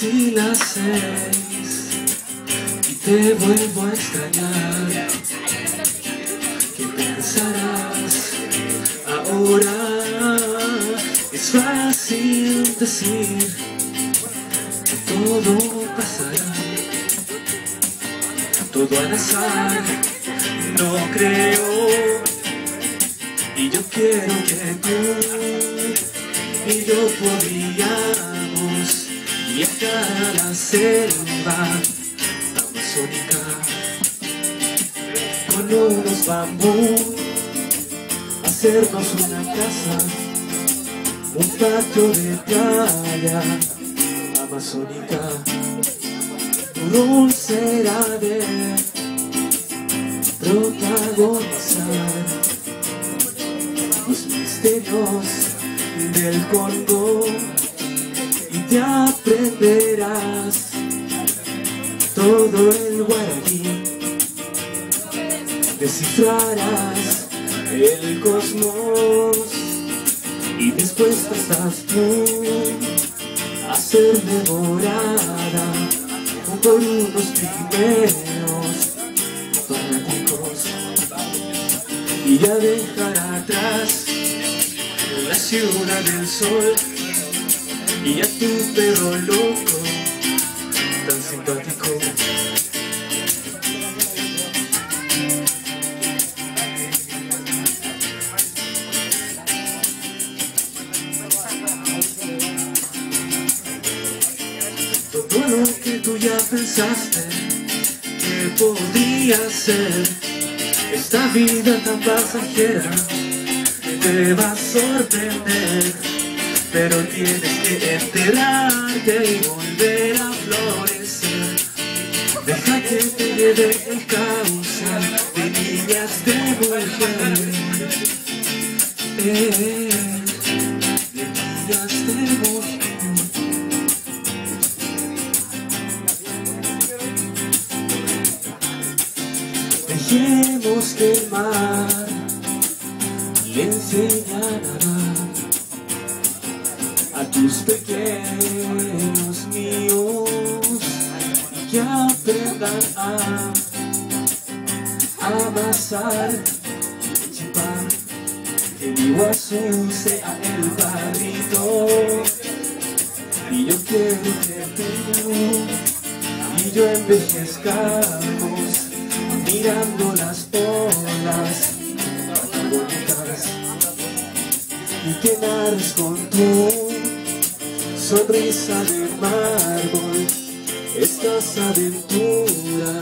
casi las 6 y te vuelvo a extrañar. ¿Qué pensarás ahora? Es fácil decir que todo pasará, todo al azar, no creo. Y yo quiero que tú y yo podríamos viajar a la selva amazónica con unos bambús, hacernos una casa, un patio de playa amazónica. Tu rol será de protagonizar los misterios del Congo y te aprenderás todo el guaraní, descifrarás el cosmos y dispuesta estás tú a ser devorada por unos primeros fanáticos y a dejar atrás la ciudad del sol y a tu perro loco tan simpático. Todo lo que tú ya pensaste que podría ser, esta vida tan pasajera te va a sorprender, pero tienes que enterarte y volver a florecer. Deja que te lleve el causal de niñas de mujer, de niñas de mujer. Dejemos que el mar le enseñe a nadar a tus pequeños míos y que aprendan a amasar, chipar, que el Iguazú sea el barrito. Y yo quiero que tú y yo envejezcamos mirando las olas bonitas y que narres con tu sonrisa de mármol estas aventuras